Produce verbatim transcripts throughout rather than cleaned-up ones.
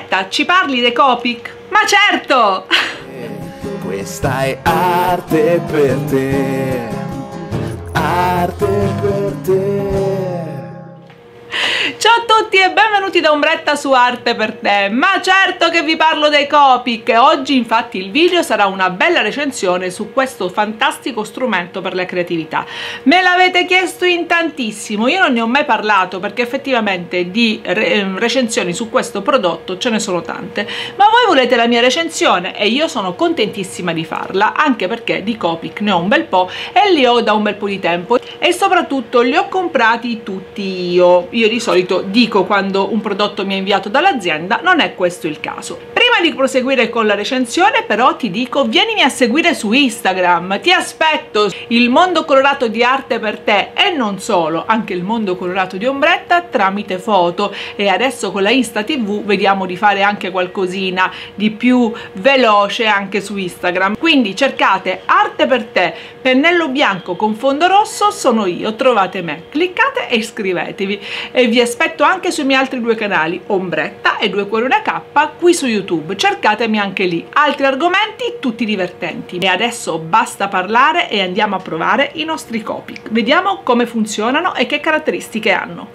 Ombretta, ci parli dei Copic? Ma certo! Questa è arte per te, arte per te. Ciao a tutti e benvenuti da Ombretta su Arte per te. Ma certo che vi parlo dei Copic. Oggi infatti il video sarà una bella recensione su questo fantastico strumento per la creatività. Me l'avete chiesto in tantissimo, io non ne ho mai parlato perché effettivamente di re recensioni su questo prodotto ce ne sono tante, ma voi volete la mia recensione e io sono contentissima di farla, anche perché di Copic ne ho un bel po' e li ho da un bel po' di tempo e soprattutto li ho comprati tutti io. Io di solito dico quando un prodotto mi è inviato dall'azienda, non è questo il caso. Prima di proseguire con la recensione però ti dico, vienimi a seguire su Instagram, ti aspetto. Il mondo colorato di Arte per te e non solo, anche il mondo colorato di Ombretta tramite foto, e adesso con la Insta T V vediamo di fare anche qualcosina di più veloce anche su Instagram. Quindi cercate Arte per te, pennello bianco con fondo rosso, sono io, trovate me, cliccate e iscrivetevi, e vi aspetto anche sui miei altri due canali, Ombretta e Due Cuori Una K, qui su YouTube, cercatemi anche lì. Altri argomenti tutti divertenti. E adesso basta parlare e andiamo a provare i nostri Copic. Vediamo come funzionano e che caratteristiche hanno.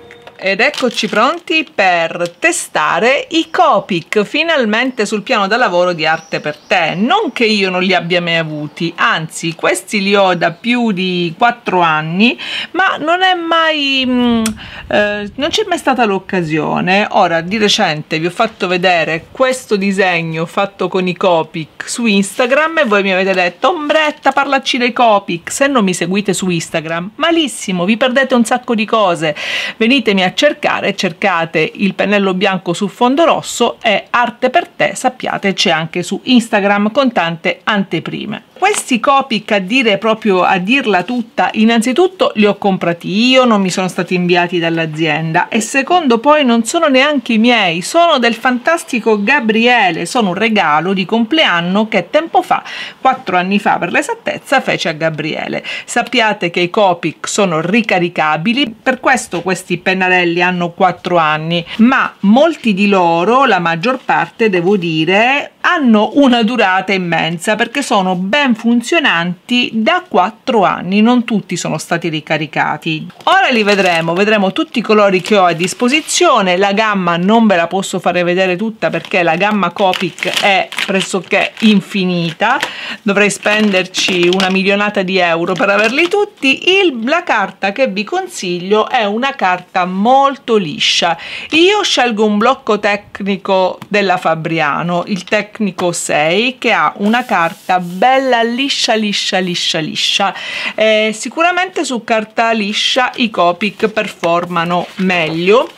Ed eccoci pronti per testare i Copic, finalmente sul piano da lavoro di Arte per te. Non che io non li abbia mai avuti, anzi questi li ho da più di quattro anni, ma non è mai mh, eh, non c'è mai stata l'occasione. Ora di recente vi ho fatto vedere questo disegno fatto con i Copic su Instagram e voi mi avete detto: Ombretta, parlaci dei Copic. Se non mi seguite su Instagram, malissimo, vi perdete un sacco di cose. Venitemi a cercare, cercate il pennello bianco su fondo rosso e Arte per te, sappiate, c'è anche su Instagram con tante anteprime. Questi Copic, a dire proprio a dirla tutta, innanzitutto li ho comprati io, non mi sono stati inviati dall'azienda, e secondo poi non sono neanche i miei, sono del fantastico Gabriele, sono un regalo di compleanno che tempo fa, quattro anni fa per l'esattezza, fece a Gabriele. Sappiate che i Copic sono ricaricabili, per questo questi pennarelli hanno quattro anni, ma molti di loro, la maggior parte devo dire, hanno una durata immensa perché sono ben funzionanti da quattro anni, non tutti sono stati ricaricati. Ora li vedremo, vedremo tutti i colori che ho a disposizione. La gamma non ve la posso fare vedere tutta perché la gamma Copic è pressoché infinita, dovrei spenderci una milionata di euro per averli tutti. Il, la carta che vi consiglio è una carta molto liscia. Io scelgo un blocco tecnico della Fabriano, il Tecnico sei, che ha una carta bella liscia liscia liscia liscia. Eh, sicuramente su carta liscia i Copic performano meglio,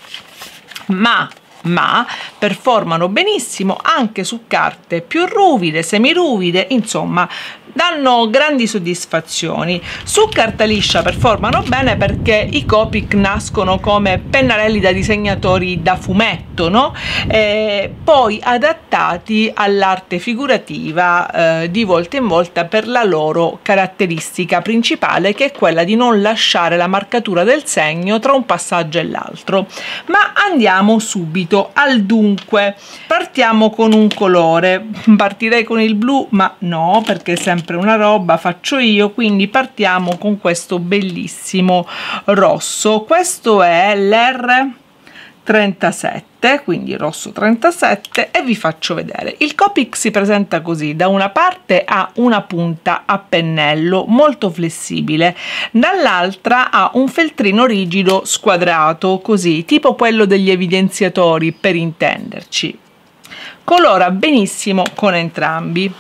ma ma performano benissimo anche su carte più ruvide, semiruvide, insomma danno grandi soddisfazioni. Su carta liscia performano bene perché i Copic nascono come pennarelli da disegnatori da fumetto, no? E poi adattati all'arte figurativa eh, di volta in volta per la loro caratteristica principale, che è quella di non lasciare la marcatura del segno tra un passaggio e l'altro. Ma andiamo subito al dunque. Partiamo con un colore, partirei con il blu, ma no, perché è sempre una roba faccio io, quindi partiamo con questo bellissimo rosso. Questo è l'R trentasette, quindi rosso trentasette, e vi faccio vedere. Il Copic si presenta così: da una parte ha una punta a pennello molto flessibile, dall'altra ha un feltrino rigido squadrato, così tipo quello degli evidenziatori, per intenderci. Colora benissimo con entrambi.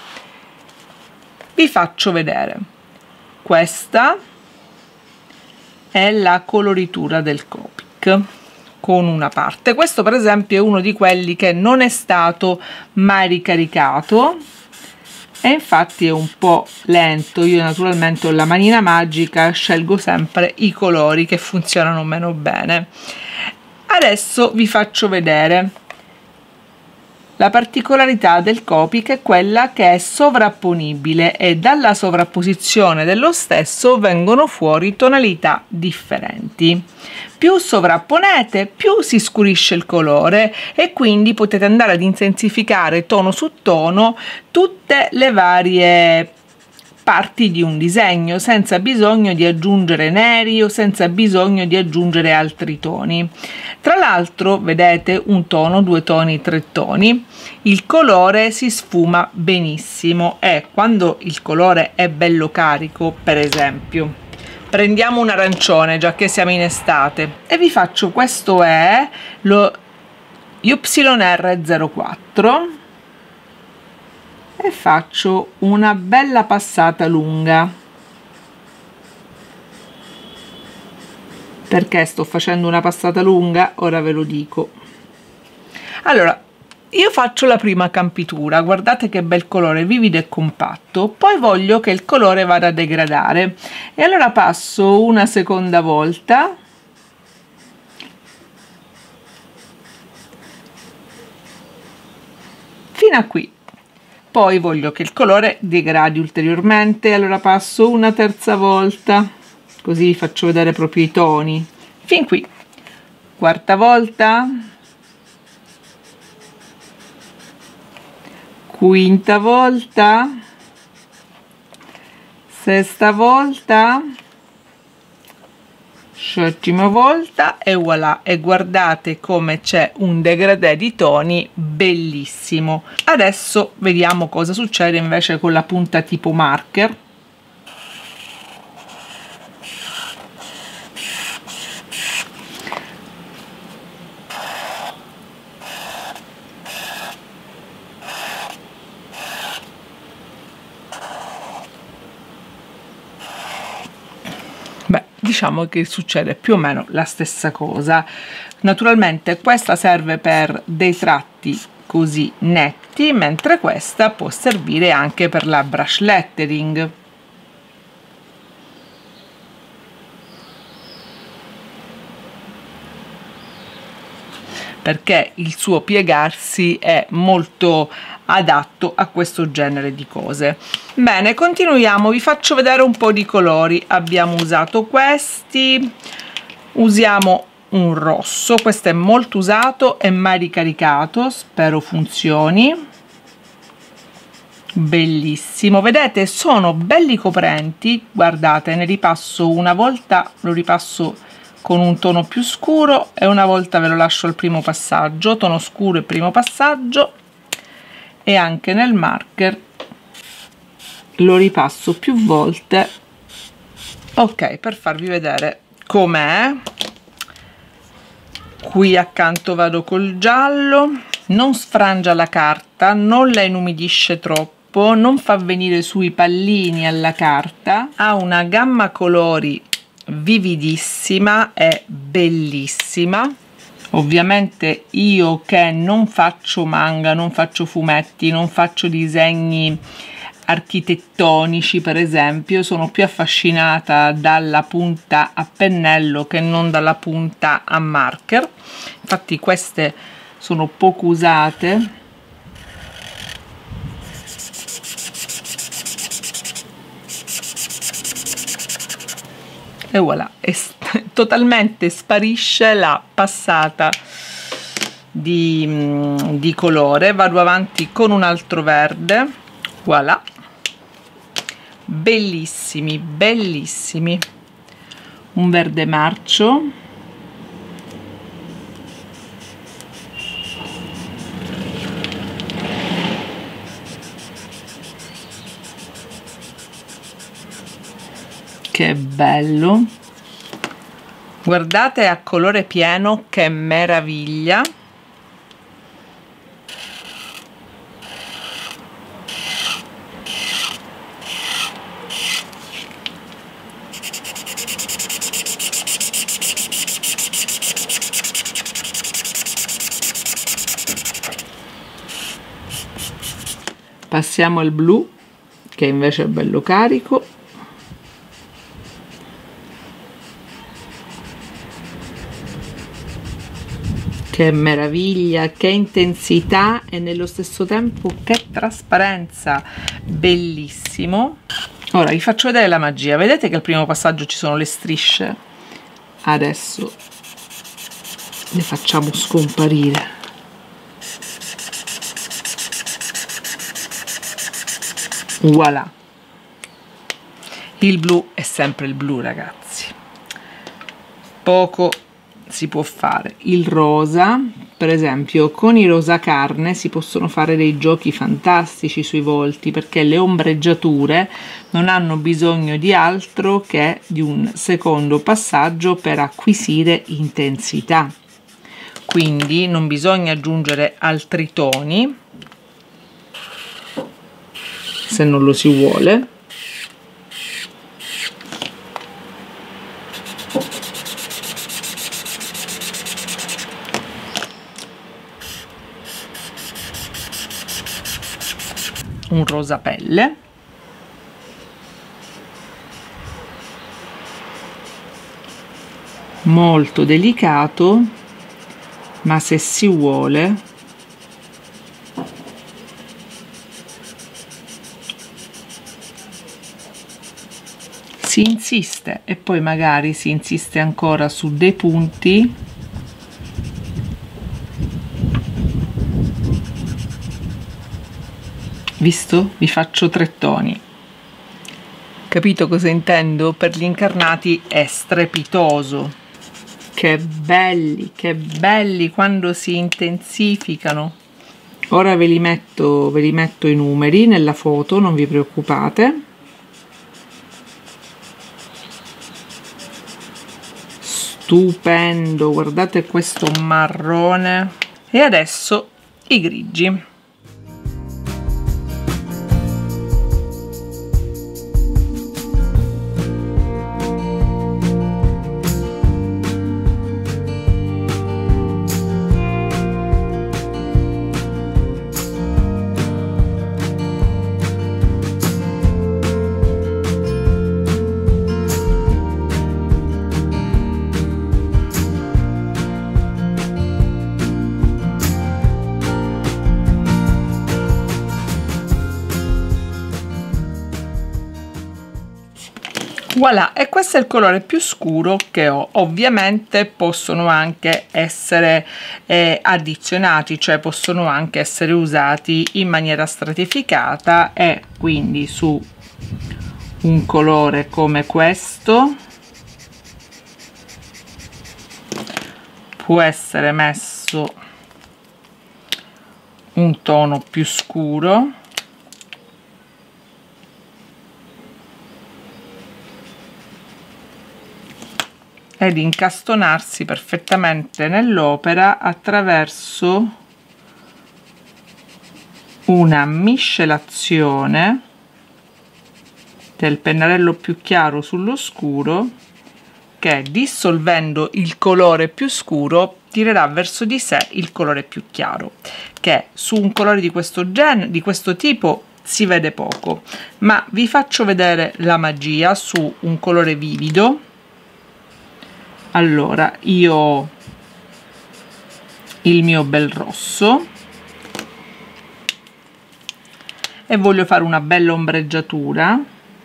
Vi faccio vedere, questa è la coloritura del Copic con una parte. Questo per esempio è uno di quelli che non è stato mai ricaricato e infatti è un po' lento. Io naturalmente ho la manina magica, scelgo sempre i colori che funzionano meno bene. Adesso vi faccio vedere La particolarità del Copic è quella che è sovrapponibile e dalla sovrapposizione dello stesso vengono fuori tonalità differenti. Più sovrapponete, più si scurisce il colore e quindi potete andare ad intensificare tono su tono tutte le varie parti di un disegno senza bisogno di aggiungere neri o senza bisogno di aggiungere altri toni. Tra l'altro, vedete, un tono, due toni, tre toni, il colore si sfuma benissimo e quando il colore è bello carico, per esempio, prendiamo un arancione, già che siamo in estate, e vi faccio, questo è lo Y R zero quattro, e faccio una bella passata lunga. Perché sto facendo una passata lunga? Ora ve lo dico. Allora, io faccio la prima campitura, guardate che bel colore, vivido e compatto, poi voglio che il colore vada a degradare e allora passo una seconda volta fino a qui. Poi voglio che il colore degradi ulteriormente, allora passo una terza volta, così vi faccio vedere proprio i toni, fin qui. Quarta volta, quinta volta, sesta volta, settima volta e voilà, e guardate come c'è un degradé di toni bellissimo. Adesso vediamo cosa succede invece con la punta tipo marker. Beh, diciamo che succede più o meno la stessa cosa. Naturalmente questa serve per dei tratti così netti, mentre questa può servire anche per la brush lettering. Perché il suo piegarsi è molto adatto a questo genere di cose. Bene, continuiamo, vi faccio vedere un po' di colori. Abbiamo usato questi, usiamo un rosso, questo è molto usato e mai ricaricato, spero funzioni. Bellissimo, vedete, sono belli coprenti, guardate, ne ripasso una volta, lo ripasso con un tono più scuro e una volta ve lo lascio al primo passaggio, tono scuro e primo passaggio, e anche nel marker lo ripasso più volte, ok, per farvi vedere com'è. Qui accanto vado col giallo, non sfrangia la carta, non la inumidisce troppo, non fa venire su i pallini alla carta, ha una gamma colori vividissima, è bellissima. Ovviamente io che non faccio manga, non faccio fumetti, non faccio disegni architettonici per esempio, sono più affascinata dalla punta a pennello che non dalla punta a marker. Infatti queste sono poco usate. E voilà, e totalmente sparisce la passata di, di colore. Vado avanti con un altro verde, voilà, bellissimi, bellissimi, un verde marcio, che bello, guardate a colore pieno, che meraviglia. Passiamo al blu, che invece è bello carico. Che meraviglia, che intensità e nello stesso tempo che trasparenza, bellissimo. Ora vi faccio vedere la magia. Vedete che al primo passaggio ci sono le strisce? Adesso le facciamo scomparire. Voilà, il blu è sempre il blu, ragazzi, poco si può fare. Il rosa, per esempio, con i rosa carne si possono fare dei giochi fantastici sui volti, perché le ombreggiature non hanno bisogno di altro che di un secondo passaggio per acquisire intensità, quindi non bisogna aggiungere altri toni se non lo si vuole. Un rosa pelle, molto delicato, ma se si vuole si insiste, e poi magari si insiste ancora su dei punti. Visto? Vi faccio tre toni. Capito cosa intendo? Per gli incarnati è strepitoso. Che belli, che belli quando si intensificano. Ora ve li metto, ve li metto i numeri nella foto, non vi preoccupate. Stupendo, guardate questo marrone. E adesso i grigi. Voilà, e questo è il colore più scuro che ho. Ovviamente possono anche essere eh, addizionati, cioè possono anche essere usati in maniera stratificata, e quindi su un colore come questo può essere messo un tono più scuro, ed incastonarsi perfettamente nell'opera attraverso una miscelazione del pennarello più chiaro sullo scuro, che dissolvendo il colore più scuro tirerà verso di sé il colore più chiaro, che su un colore di questo genere, di questo tipo, si vede poco, ma vi faccio vedere la magia su un colore vivido. Allora, io ho il mio bel rosso e voglio fare una bella ombreggiatura.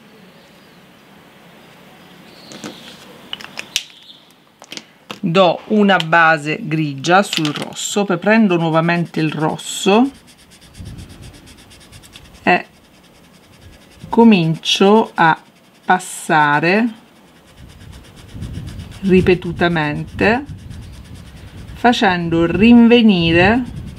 Do una base grigia sul rosso, poi prendo nuovamente il rosso e comincio a passare ripetutamente, facendo rinvenire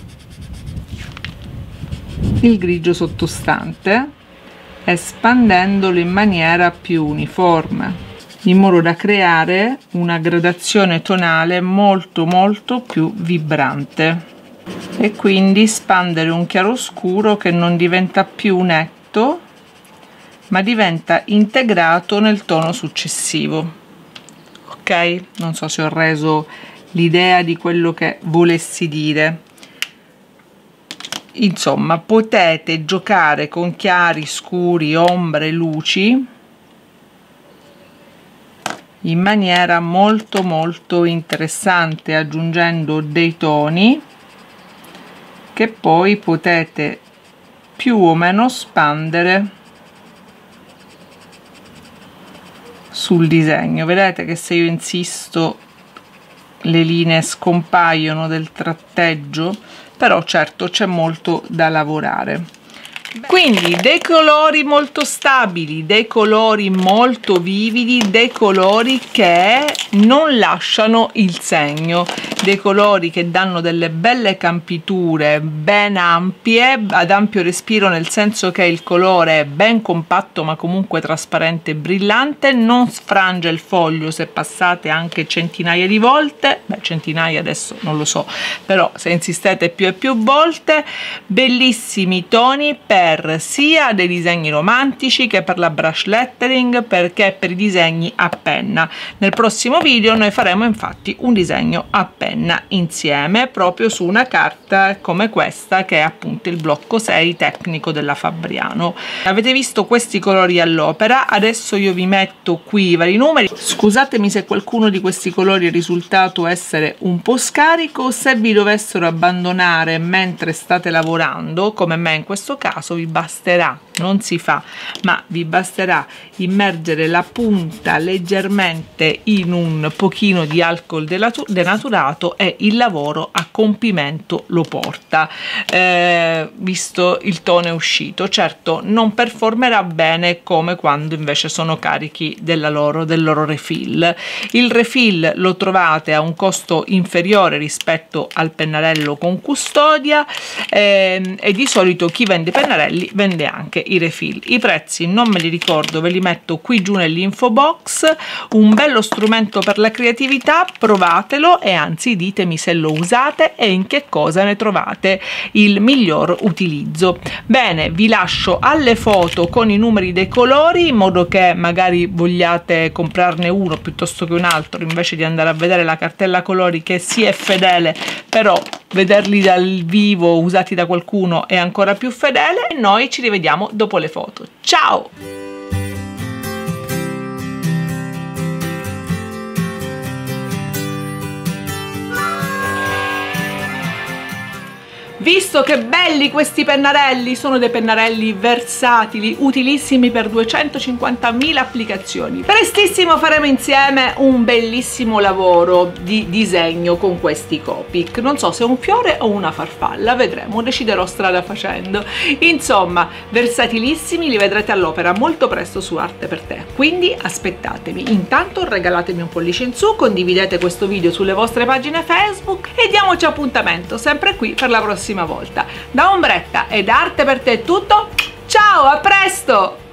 il grigio sottostante, espandendolo in maniera più uniforme, in modo da creare una gradazione tonale molto molto più vibrante, e quindi spandere un chiaroscuro che non diventa più netto ma diventa integrato nel tono successivo. Ok, non so se ho reso l'idea di quello che volessi dire. Insomma, potete giocare con chiari, scuri, ombre, luci in maniera molto molto interessante, aggiungendo dei toni che poi potete più o meno spandere sul disegno. Vedete che se io insisto le linee scompaiono del tratteggio, però certo c'è molto da lavorare. Quindi dei colori molto stabili, dei colori molto vividi, dei colori che non lasciano il segno, dei colori che danno delle belle campiture ben ampie, ad ampio respiro, nel senso che il colore è ben compatto ma comunque trasparente e brillante, non sfrange il foglio se passate anche centinaia di volte, beh centinaia adesso non lo so, però se insistete più e più volte. Bellissimi toni per sia dei disegni romantici che per la brush lettering, perché per i disegni a penna. Nel prossimo video noi faremo infatti un disegno a penna insieme proprio su una carta come questa, che è appunto il blocco sei tecnico della Fabriano. Avete visto questi colori all'opera, adesso io vi metto qui i vari numeri. Scusatemi se qualcuno di questi colori è risultato essere un po' scarico. Se vi dovessero abbandonare mentre state lavorando, come me in questo caso, vi basterà, non si fa, ma vi basterà immergere la punta leggermente in un pochino di alcol denaturato e il lavoro a compimento lo porta. Eh, visto il tono è uscito, certo non performerà bene come quando invece sono carichi della loro, del loro refill. Il refill lo trovate a un costo inferiore rispetto al pennarello con custodia, eh, e di solito chi vende pennarelli vende anche i refill. I prezzi non me li ricordo, ve li metto qui giù nell'info box. Un bello strumento per la creatività, provatelo e anzi ditemi se lo usate e in che cosa ne trovate il miglior utilizzo. Bene, vi lascio alle foto con i numeri dei colori, in modo che magari vogliate comprarne uno piuttosto che un altro, invece di andare a vedere la cartella colori, che sì è fedele, però vederli dal vivo usati da qualcuno è ancora più fedele. E noi ci rivediamo dopo le foto. Ciao! Visto che belli questi pennarelli, sono dei pennarelli versatili, utilissimi per duecentocinquantamila applicazioni. Prestissimo faremo insieme un bellissimo lavoro di disegno con questi Copic. Non so se è un fiore o una farfalla, vedremo, deciderò strada facendo. Insomma, versatilissimi, li vedrete all'opera molto presto su Arte per Te, quindi aspettatemi. Intanto regalatemi un pollice in su, condividete questo video sulle vostre pagine Facebook e diamoci appuntamento sempre qui per la prossima volta. Da Ombretta e da Arte per Te è tutto, ciao, a presto!